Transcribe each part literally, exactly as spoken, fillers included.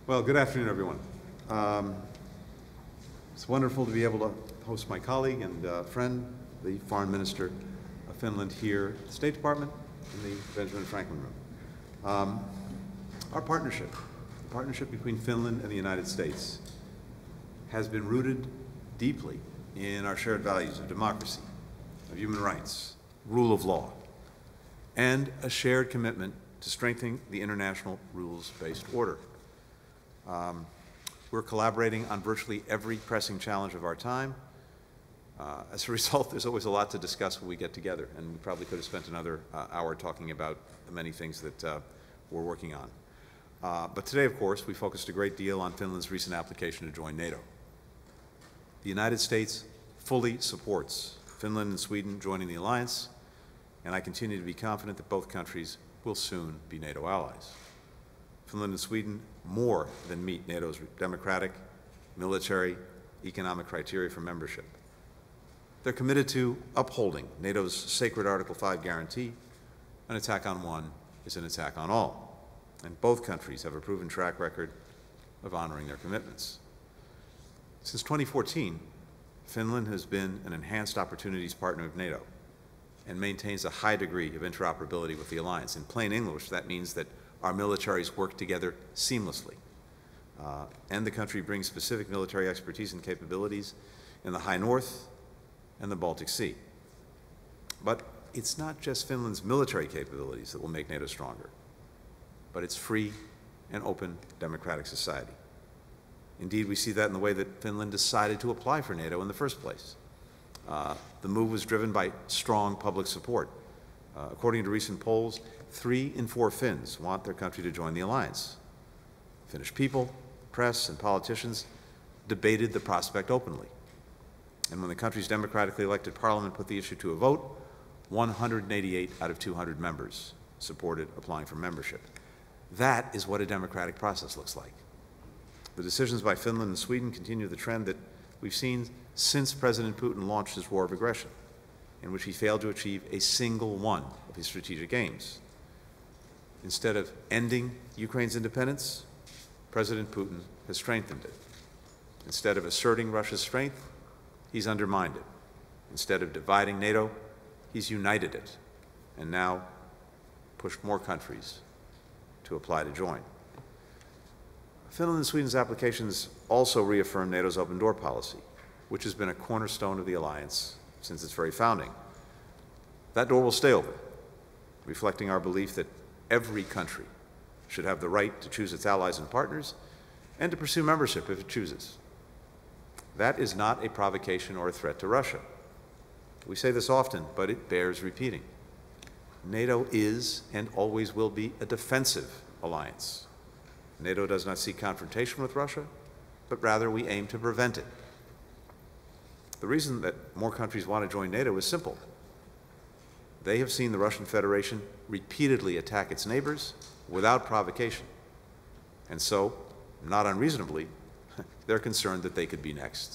Well, good afternoon, everyone. Um, it's wonderful to be able to host my colleague and uh, friend, the Foreign Minister of Finland, here at the State Department in the Benjamin Franklin Room. Um, our partnership, the partnership between Finland and the United States, has been rooted deeply in our shared values of democracy, of human rights, rule of law, and a shared commitment to strengthening the international rules-based order. Um, we're collaborating on virtually every pressing challenge of our time. Uh, as a result, there's always a lot to discuss when we get together, and we probably could have spent another uh, hour talking about the many things that uh, we're working on. Uh, but today, of course, we focused a great deal on Finland's recent application to join NATO. The United States fully supports Finland and Sweden joining the alliance, and I continue to be confident that both countries will soon be NATO allies. Finland and Sweden more than meet NATO's democratic, military, economic criteria for membership. They're committed to upholding NATO's sacred Article five guarantee: an attack on one is an attack on all. And both countries have a proven track record of honoring their commitments. Since twenty fourteen, Finland has been an enhanced opportunities partner of NATO and maintains a high degree of interoperability with the alliance. In plain English, that means that our militaries work together seamlessly. Uh, and the country brings specific military expertise and capabilities in the High North and the Baltic Sea. But it's not just Finland's military capabilities that will make NATO stronger, but its free and open democratic society. Indeed, we see that in the way that Finland decided to apply for NATO in the first place. Uh, the move was driven by strong public support. Uh, according to recent polls, three in four Finns want their country to join the alliance. Finnish people, press, and politicians debated the prospect openly. And when the country's democratically elected parliament put the issue to a vote, one hundred eighty-eight out of two hundred members supported applying for membership. That is what a democratic process looks like. The decisions by Finland and Sweden continue the trend that we've seen since President Putin launched his war of aggression, in which he failed to achieve a single one of his strategic aims. Instead of ending Ukraine's independence, President Putin has strengthened it. Instead of asserting Russia's strength, he's undermined it. Instead of dividing NATO, he's united it, and now pushed more countries to apply to join. Finland and Sweden's applications also reaffirm NATO's open door policy, which has been a cornerstone of the alliance since its very founding. That door will stay open, reflecting our belief that every country should have the right to choose its allies and partners and to pursue membership if it chooses. That is not a provocation or a threat to Russia. We say this often, but it bears repeating. NATO is and always will be a defensive alliance. NATO does not seek confrontation with Russia, but rather we aim to prevent it. The reason that more countries want to join NATO is simple. They have seen the Russian Federation repeatedly attack its neighbors without provocation. And so, not unreasonably, they're concerned that they could be next.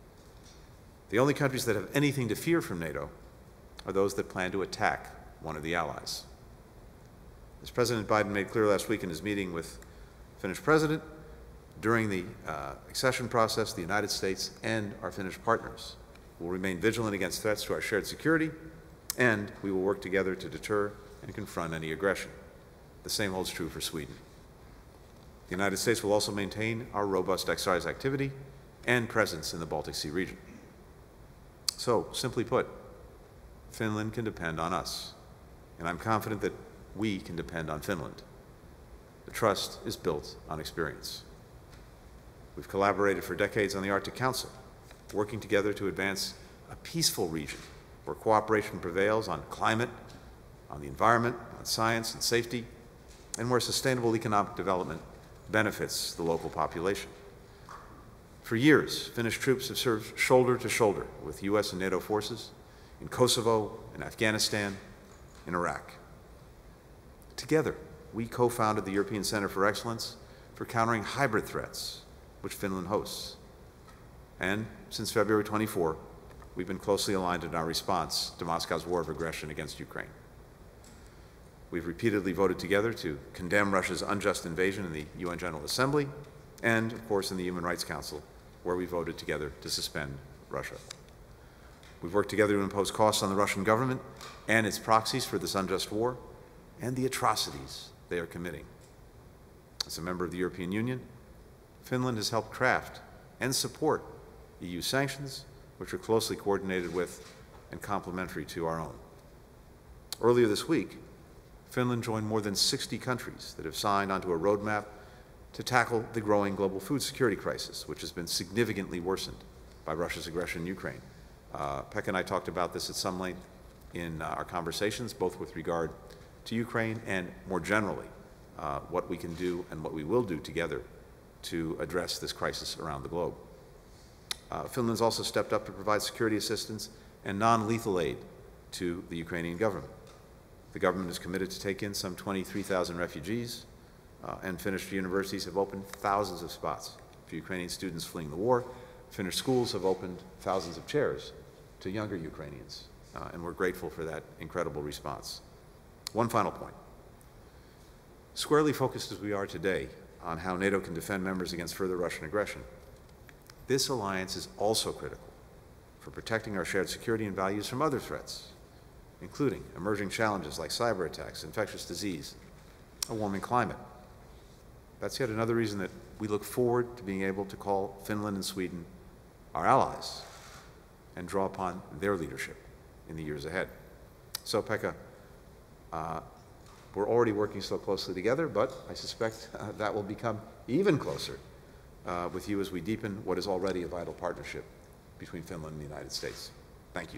The only countries that have anything to fear from NATO are those that plan to attack one of the allies. As President Biden made clear last week in his meeting with Finnish President, during the uh, accession process, the United States and our Finnish partners will remain vigilant against threats to our shared security, and we will work together to deter and confront any aggression. The same holds true for Sweden. The United States will also maintain our robust exercise activity and presence in the Baltic Sea region. So, simply put, Finland can depend on us, and I'm confident that we can depend on Finland. The trust is built on experience. We've collaborated for decades on the Arctic Council, working together to advance a peaceful region where cooperation prevails on climate, on the environment, on science and safety, and where sustainable economic development benefits the local population. For years, Finnish troops have served shoulder to shoulder with U S and NATO forces in Kosovo, in Afghanistan, in Iraq. Together, we co-founded the European Center for Excellence for countering hybrid threats, which Finland hosts. And since February twenty-fourth, we've been closely aligned in our response to Moscow's war of aggression against Ukraine. We've repeatedly voted together to condemn Russia's unjust invasion in the U N General Assembly and, of course, in the Human Rights Council, where we voted together to suspend Russia. We've worked together to impose costs on the Russian government and its proxies for this unjust war and the atrocities they are committing. As a member of the European Union, Finland has helped craft and support E U sanctions, which are closely coordinated with and complementary to our own. Earlier this week, Finland joined more than sixty countries that have signed onto a roadmap to tackle the growing global food security crisis, which has been significantly worsened by Russia's aggression in Ukraine. Uh, Pekka and I talked about this at some length in uh, our conversations, both with regard to Ukraine and more generally, uh, what we can do and what we will do together to address this crisis around the globe. Uh, Finland's also stepped up to provide security assistance and non-lethal aid to the Ukrainian government. The government is committed to take in some twenty-three thousand refugees, uh, and Finnish universities have opened thousands of spots for Ukrainian students fleeing the war. Finnish schools have opened thousands of chairs to younger Ukrainians, uh, and we're grateful for that incredible response. One final point. Squarely focused as we are today on how NATO can defend members against further Russian aggression, this alliance is also critical for protecting our shared security and values from other threats, including emerging challenges like cyber attacks, infectious disease, a warming climate. That's yet another reason that we look forward to being able to call Finland and Sweden our allies and draw upon their leadership in the years ahead. So, Pekka, uh, we're already working so closely together, but I suspect uh, that will become even closer uh, with you as we deepen what is already a vital partnership between Finland and the United States. Thank you.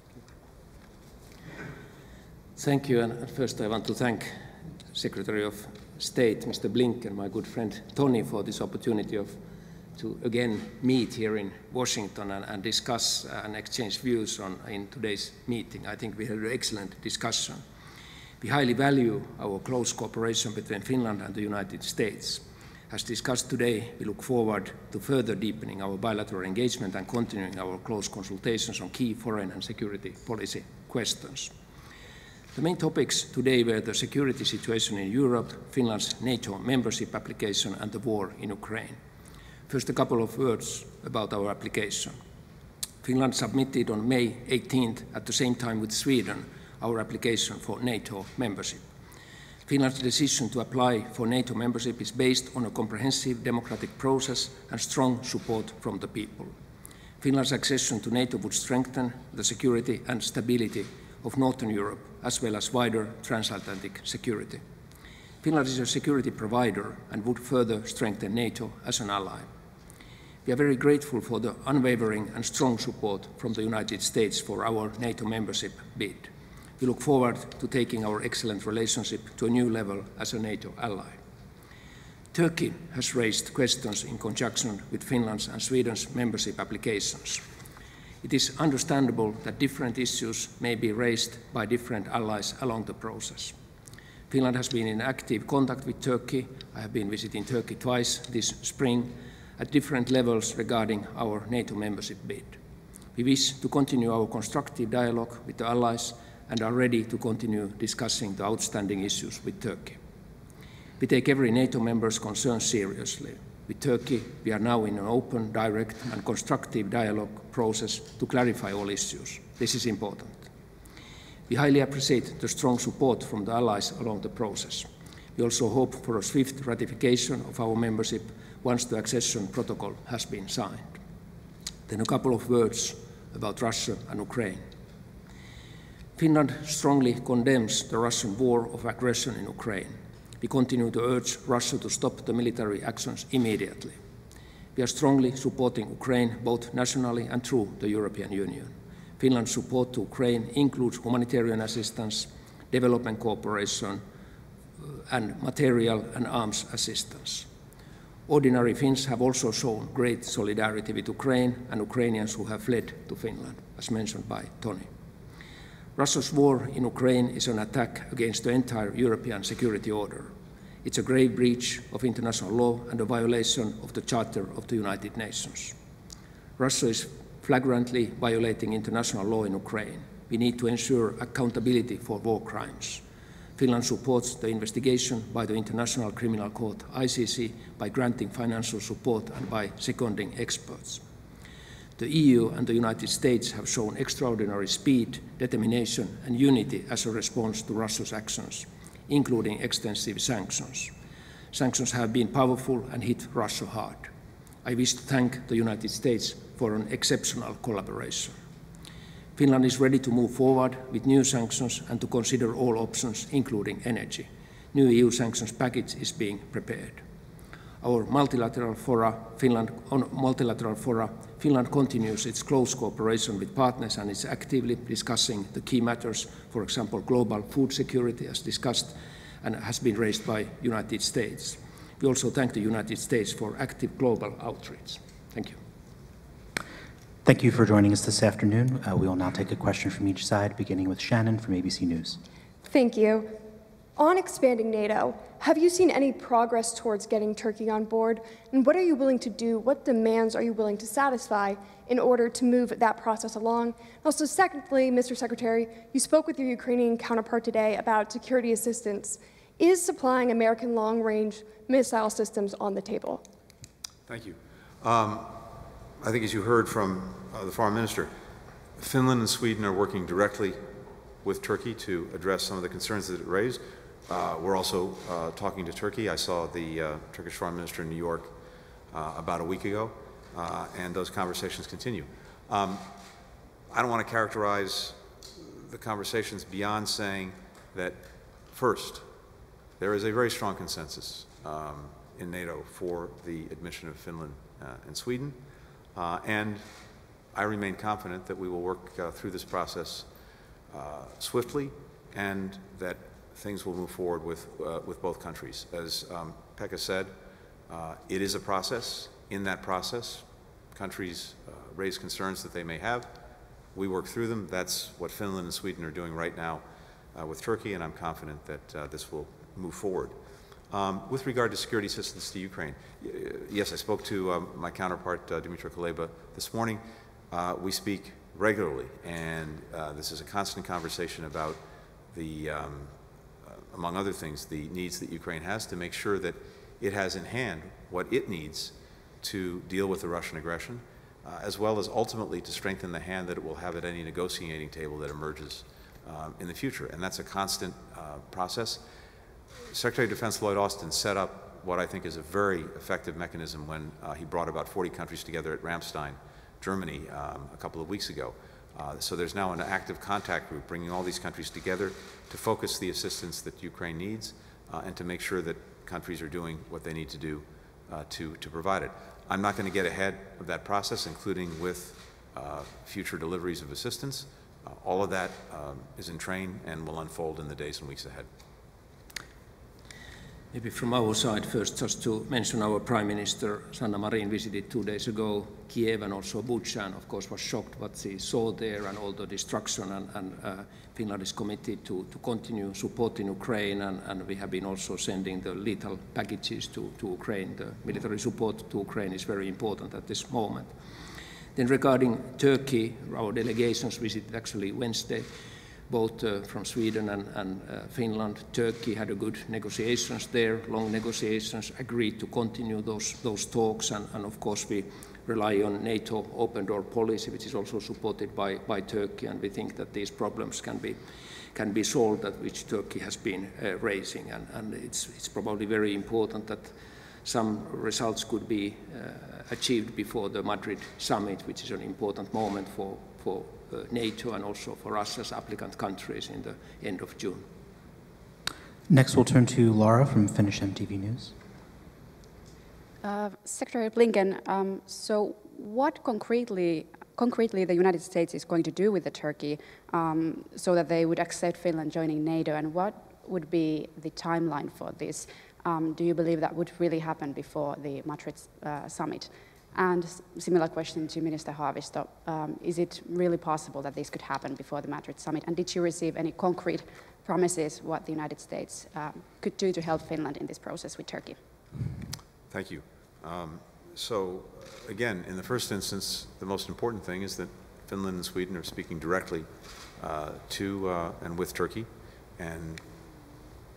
Thank you, and first I want to thank Secretary of State, Mister Blinken, my good friend Tony, for this opportunity of to again meet here in Washington and, and discuss and exchange views on in today's meeting. I think we had an excellent discussion. We highly value our close cooperation between Finland and the United States. As discussed today, we look forward to further deepening our bilateral engagement and continuing our close consultations on key foreign and security policy questions. The main topics today were the security situation in Europe, Finland's NATO membership application, and the war in Ukraine. First, a couple of words about our application. Finland submitted on May eighteenth, at the same time with Sweden, our application for NATO membership. Finland's decision to apply for NATO membership is based on a comprehensive democratic process and strong support from the people. Finland's accession to NATO would strengthen the security and stability of Northern Europe, as well as wider transatlantic security. Finland is a security provider and would further strengthen NATO as an ally. We are very grateful for the unwavering and strong support from the United States for our NATO membership bid. We look forward to taking our excellent relationship to a new level as a NATO ally. Turkey has raised questions in conjunction with Finland's and Sweden's membership applications. It is understandable that different issues may be raised by different allies along the process. Finland has been in active contact with Turkey. I have been visiting Turkey twice this spring at different levels regarding our NATO membership bid. We wish to continue our constructive dialogue with the allies and are ready to continue discussing the outstanding issues with Turkey. We take every NATO member's concern seriously. With Turkey, we are now in an open, direct and constructive dialogue process to clarify all issues. This is important. We highly appreciate the strong support from the allies along the process. We also hope for a swift ratification of our membership once the accession protocol has been signed. Then a couple of words about Russia and Ukraine. Finland strongly condemns the Russian war of aggression in Ukraine. We continue to urge Russia to stop the military actions immediately. We are strongly supporting Ukraine both nationally and through the European Union. Finland's support to Ukraine includes humanitarian assistance, development cooperation, and material and arms assistance. Ordinary Finns have also shown great solidarity with Ukraine and Ukrainians who have fled to Finland, as mentioned by Tony. Russia's war in Ukraine is an attack against the entire European security order. It's a grave breach of international law and a violation of the Charter of the United Nations. Russia is flagrantly violating international law in Ukraine. We need to ensure accountability for war crimes. Finland supports the investigation by the International Criminal Court, I C C, by granting financial support and by seconding experts. The E U and the United States have shown extraordinary speed, determination, and unity as a response to Russia's actions, including extensive sanctions. Sanctions have been powerful and hit Russia hard. I wish to thank the United States for an exceptional collaboration. Finland is ready to move forward with new sanctions and to consider all options, including energy. New E U sanctions package is being prepared. Our multilateral fora, Finland, on multilateral fora, Finland continues its close cooperation with partners and is actively discussing the key matters, for example, global food security, as discussed and has been raised by the United States. We also thank the United States for active global outreach. Thank you. Thank you for joining us this afternoon. Uh, we will now take a question from each side, beginning with Shannon from A B C News. Thank you. On expanding NATO, have you seen any progress towards getting Turkey on board? And what are you willing to do? What demands are you willing to satisfy in order to move that process along? Also, secondly, Mister Secretary, you spoke with your Ukrainian counterpart today about security assistance. Is supplying American long-range missile systems on the table? Thank you. Um, I think as you heard from uh, the Foreign Minister, Finland and Sweden are working directly with Turkey to address some of the concerns that it raised. Uh, we're also uh, talking to Turkey. I saw the uh, Turkish Foreign Minister in New York uh, about a week ago, uh, and those conversations continue. Um, I don't want to characterize the conversations beyond saying that, first, there is a very strong consensus um, in NATO for the admission of Finland uh, and Sweden, uh, and I remain confident that we will work uh, through this process uh, swiftly and that things will move forward with, uh, with both countries. As um, Pekka said, uh, it is a process. In that process, countries uh, raise concerns that they may have. We work through them. That's what Finland and Sweden are doing right now uh, with Turkey, and I'm confident that uh, this will move forward. Um, with regard to security assistance to Ukraine, yes, I spoke to um, my counterpart, uh, Dmytro Kuleba, this morning. Uh, we speak regularly, and uh, this is a constant conversation about the um, among other things, the needs that Ukraine has to make sure that it has in hand what it needs to deal with the Russian aggression, uh, as well as ultimately to strengthen the hand that it will have at any negotiating table that emerges um, in the future. And that's a constant uh, process. Secretary of Defense Lloyd Austin set up what I think is a very effective mechanism when uh, he brought about forty countries together at Ramstein, Germany, um, a couple of weeks ago. Uh, so there's now an active contact group bringing all these countries together to focus the assistance that Ukraine needs uh, and to make sure that countries are doing what they need to do uh, to, to provide it. I'm not going to get ahead of that process, including with uh, future deliveries of assistance. Uh, all of that um, is in train and will unfold in the days and weeks ahead. Maybe from our side first, just to mention our Prime Minister, Sanna Marin, visited two days ago Kiev and also Bucha, and of course was shocked what she saw there and all the destruction, and, and uh, Finland is committed to, to continue supporting Ukraine, and, and we have been also sending the lethal packages to, to Ukraine. The military support to Ukraine is very important at this moment. Then regarding Turkey, our delegations visited actually Wednesday, both uh, from Sweden and, and uh, Finland. Turkey had a good negotiations there, long negotiations, agreed to continue those, those talks, and, and of course we rely on NATO open door policy, which is also supported by, by Turkey, and we think that these problems can be, can be solved, that which Turkey has been uh, raising, and, and it's, it's probably very important that some results could be uh, achieved before the Madrid summit, which is an important moment for, for uh, NATO and also for us as applicant countries in the end of June. Next, we'll turn to Laura from Finnish M T V News. Uh, Secretary Blinken, um, so what concretely, concretely the United States is going to do with the Turkey um, so that they would accept Finland joining NATO, and what would be the timeline for this? Um, do you believe that would really happen before the Madrid uh, summit? And similar question to Minister Haavisto, um, is it really possible that this could happen before the Madrid summit? And did you receive any concrete promises what the United States um, could do to help Finland in this process with Turkey? Thank you. Um, so again, in the first instance, the most important thing is that Finland and Sweden are speaking directly uh, to uh, and with Turkey, and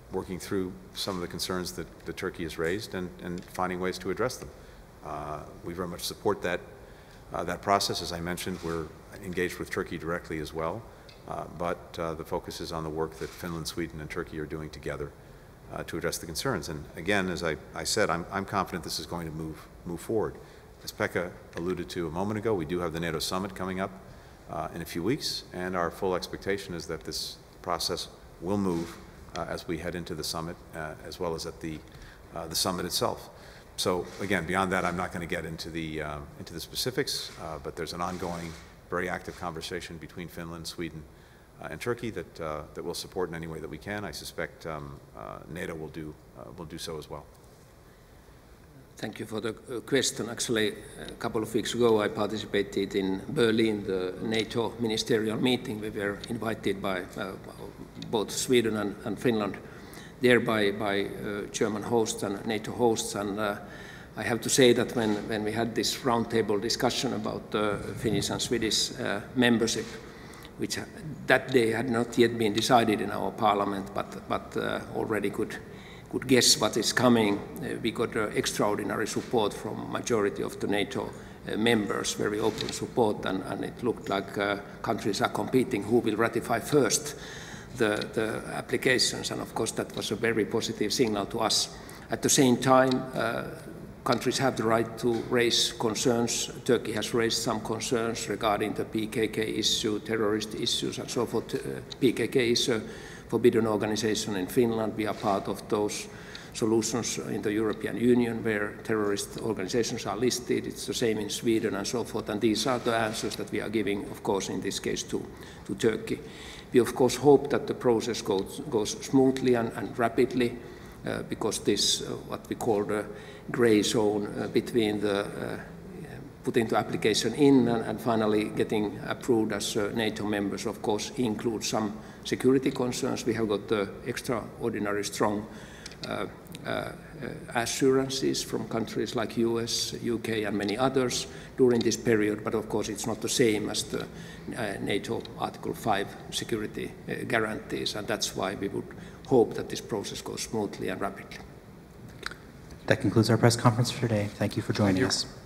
working through some of the concerns that, that Turkey has raised and, and finding ways to address them. Uh, we very much support that, uh, that process. As I mentioned, we're engaged with Turkey directly as well, uh, but uh, the focus is on the work that Finland, Sweden, and Turkey are doing together uh, to address the concerns. And again, as I, I said, I'm, I'm confident this is going to move, move forward. As Pekka alluded to a moment ago, we do have the NATO summit coming up uh, in a few weeks, and our full expectation is that this process will move uh, as we head into the summit, uh, as well as at the, uh, the summit itself. So again, beyond that, I'm not going to get into the, um, into the specifics, uh, but there's an ongoing, very active conversation between Finland, Sweden, uh, and Turkey that, uh, that we'll support in any way that we can. I suspect um, uh, NATO will do, uh, will do so as well. Thank you for the question. Actually, a couple of weeks ago, I participated in Berlin, the NATO ministerial meeting. We were invited by uh, both Sweden and, and Finland, there by, by uh, German hosts and NATO hosts. And uh, I have to say that when, when we had this roundtable discussion about uh, Finnish and Swedish uh, membership, which that day had not yet been decided in our parliament, but, but uh, already could could guess what is coming. Uh, we got uh, extraordinary support from majority of the NATO uh, members, very open support, and, and it looked like uh, countries are competing who will ratify first the, the applications, and of course that was a very positive signal to us. At the same time, uh, countries have the right to raise concerns. Turkey has raised some concerns regarding the P K K issue, terrorist issues and so forth. Uh, P K K is a forbidden organization in Finland. We are part of those solutions in the European Union where terrorist organizations are listed. It's the same in Sweden and so forth. And these are the answers that we are giving, of course, in this case to, to Turkey. We, of course, hope that the process goes, goes smoothly and, and rapidly uh, because this, uh, what we call the gray zone uh, between the uh, putting the application in and, and finally getting approved as uh, NATO members, of course, includes some security concerns. We have got the extraordinary strong uh, uh, assurances from countries like U S, U K, and many others during this period, but of course it's not the same as the uh, NATO Article five security uh, guarantees, and that's why we would hope that this process goes smoothly and rapidly. That concludes our press conference for today. Thank you for joining us.